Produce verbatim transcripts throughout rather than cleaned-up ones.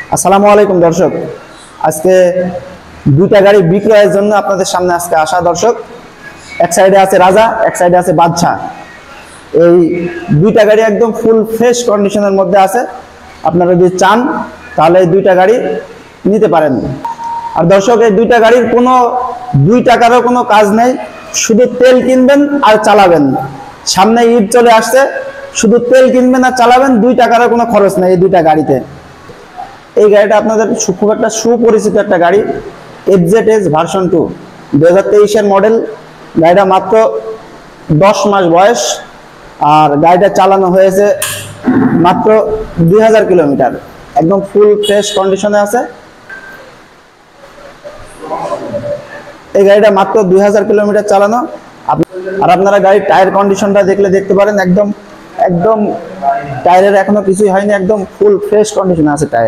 আসসালামু আলাইকুম দর্শক, আজকে দুইটা গাড়ি বিক্রয়ের জন্য আপনাদের সামনে আজকে আসা দর্শক। এক সাইডে আছে রাজা, এক সাইডে আছে বাদশাহ। এই দুইটা গাড়ি একদম ফুল ফ্রেশ কন্ডিশনের মধ্যে আছে। আপনারা যদি চান তাহলে এই দুইটা গাড়ি নিতে পারেন। আর দর্শক, এই দুইটা গাড়ির কোনো দুই টাকারও কোনো কাজ নেই, শুধু তেল কিনবেন আর চালাবেন। সামনে ঈদ চলে আসছে, শুধু তেল কিনবেন আর চালাবেন, দুই টাকারও কোনো খরচ নেই এই দুইটা গাড়িতে। এই গাড়িটা আপনাদের খুব একটা সুপরিচিত একটা গাড়ি, F Z S version two, দু হাজার তেইশের মডেল। গাড়িটা মাত্র দশ মাস বয়স, আর গাড়িটা চালানো হয়েছে মাত্র দুই হাজার কিলোমিটার। একদম ফুল ফ্রেশ কন্ডিশনে আছে এই গাড়িটা, মাত্র দুই হাজার কিলোমিটার চালানো। আর আপনারা গাড়ির টায়ার কন্ডিশনটা দেখলে দেখতে পারেন, একদম একদম টায়ারের এখনো কিছুই হয়নি, একদম ফুল ফ্রেশ কন্ডিশনে আছে টায়ার।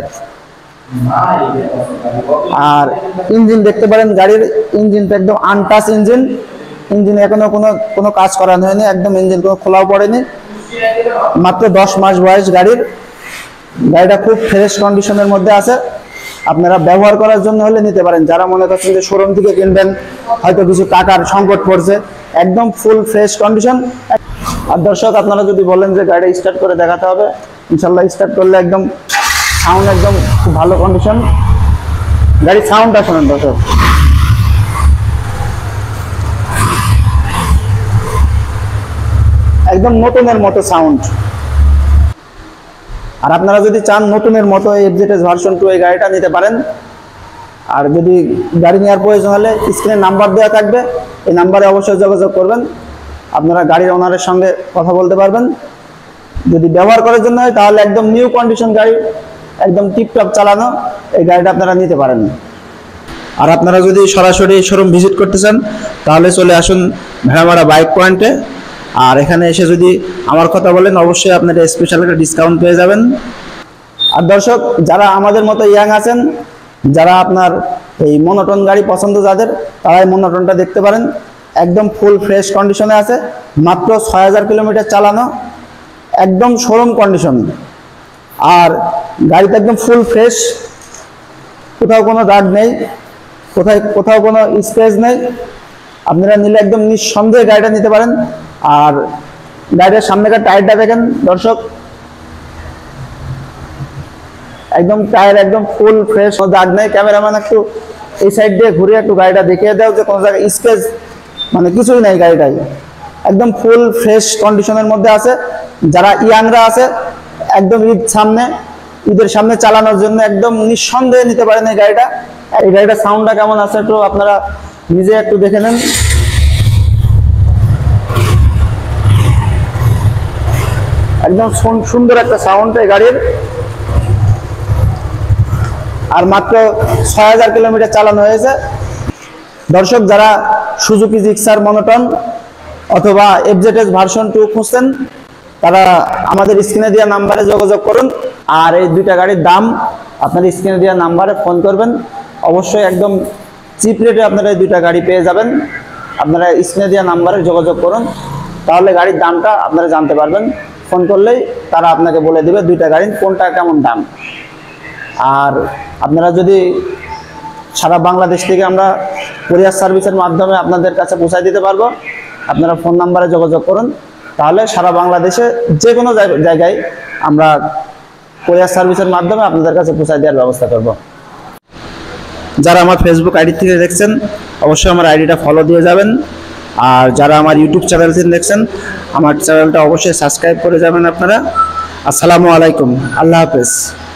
আর ইঞ্জিন দেখতে পারেন, গাড়ির ইঞ্জিনটা একদম আনটাচ ইঞ্জিন। ইঞ্জিন এখনো কোনো কোনো কাজ করানো হয়নি, একদম ইঞ্জিন কোনো খোলাও পড়েনি। মাত্র দশ মাস বয়স গাড়ির। গাড়িটা খুব ফ্রেশ কন্ডিশনের মধ্যে আছে। আপনারা ব্যবহার করার জন্য হলে নিতে পারেন। যারা মনে করছেন যে শোরুম থেকে কিনবেন, হয়তো কিছু টাকার সংকট পড়ছে, একদম ফুল ফ্রেশ কন্ডিশন। আর দর্শক, আপনারা যদি বলেন যে গাড়িটা স্টার্ট করে দেখাতে হবে, ইনশাল্লাহ স্টার্ট করলে একদম সাউন্ড একদম খুব ভালো কন্ডিশন। গাড়ির সাউন্ডটা শোনেন দর্শক, একদম নতুনের মতো সাউন্ড। আর আপনারা যদি চান নতুনের মতো F Z S version two এই গাড়িটা নিতে পারেন। আর যদি গাড়ি নেওয়ার প্রয়োজন হলে স্ক্রিনে নাম্বার দেওয়া থাকবে, এই নাম্বারে অবশ্যই যোগাযোগ করবেন। আপনারা গাড়ির ওনারের সঙ্গে কথা বলতে পারবেন। যদি ব্যবহার করার জন্য হয় তাহলে একদম নিউ কন্ডিশন গাড়ি, একদম টিপটপ চালানো এই গাড়িটা আপনারা নিতে পারেন। আর আপনারা যদি সরাসরি শোরুম ভিজিট করতে চান তাহলে চলে আসুন ভেড়ামারা বাইক পয়েন্টে। আর এখানে এসে যদি আমার কথা বলেন, অবশ্যই আপনারা স্পেশাল একটা ডিসকাউন্ট পেয়ে যাবেন। আর দর্শক, যারা আমাদের মতো ইয়াং আছেন, যারা আপনার এই মনোটন গাড়ি পছন্দ যাদের, তারা এই মনোটনটা দেখতে পারেন। একদম ফুল ফ্রেশ কন্ডিশনে আছে, মাত্র ছয় হাজার কিলোমিটার চালানো, একদম শোরুম কন্ডিশন। আর গাড়িতে একদম ফুল ফ্রেশ, কোথাও কোনো দাগ নেই, কোথায় কোথাও কোনো স্ক্র্যাচ নেই। আপনারা নিলে একদম নিঃসন্দেহে গাড়িটা নিতে পারেন। আর গাড়ির সামনেকার টায়ারটা দেখেন দর্শক, একদম টায়ার একদম ফুল ফ্রেশ, দাগ নেই। ক্যামেরাম্যান একটু এই সাইড দিয়ে ঘুরে একটু গাড়িটা দেখিয়ে দাও যে কোনো জায়গায় স্ক্র্যাচ মানে কিছুই নেই গাড়িটাই, একদম ফুল ফ্রেশ কন্ডিশনের মধ্যে আছে। যারা ইয়াংরা আছে, একদম ঈদ সামনে, ঈদের সামনে চালানোর জন্য একদম নিঃসন্দেহে নিতে পারেন এই গাড়িটা। এই গাড়িটার সাউন্ডটা কেমন আছে একটু আপনারা নিজে একটু দেখে নেন। একদম সুন্দর একটা সাউন্ড এই গাড়ির। আর মাত্র ছয় হাজার কিলোমিটার চালানো হয়েছে। দর্শক, যারা সুজুকি জিক্সার মনোটন অথবা F Z S version two খুঁজছেন, তারা আমাদের স্ক্রিনে দেওয়া নাম্বারে যোগাযোগ করুন। আর এই দুইটা গাড়ির দাম আপনার স্ক্রিনে দেওয়া নাম্বারে ফোন করবেন। অবশ্যই একদম চিপ রেটে আপনারা এই দুইটা গাড়ি পেয়ে যাবেন। আপনারা স্ক্রিনে দেওয়া নাম্বারে যোগাযোগ করুন, তাহলে গাড়ির দামটা আপনারা জানতে পারবেন। ফোন করলেই তারা আপনাকে বলে দেবে দুইটা গাড়ির কোনটা কেমন দাম। আর আপনারা যদি সারা বাংলাদেশ থেকে আমরা কুরিয়ার সার্ভিসের মাধ্যমে আপনাদের কাছে পৌঁছায় দিতে পারবো। আপনারা ফোন নাম্বারে যোগাযোগ করুন, তাহলে সারা বাংলাদেশে যে কোনো জায়গায় আমরা কুরিয়ার সার্ভিসের মাধ্যমে আপনাদের কাছে পৌঁছায় দেওয়ার ব্যবস্থা করব। যারা আমার ফেসবুক আইডি থেকে দেখছেন, অবশ্যই আমার আইডিটা ফলো দিয়ে যাবেন। আর যারা আমার ইউটিউব চ্যানেল থেকে দেখছেন, আমার চ্যানেলটা অবশ্যই সাবস্ক্রাইব করে যাবেন আপনারা। আসসালামু আলাইকুম, আল্লাহ হাফেজ।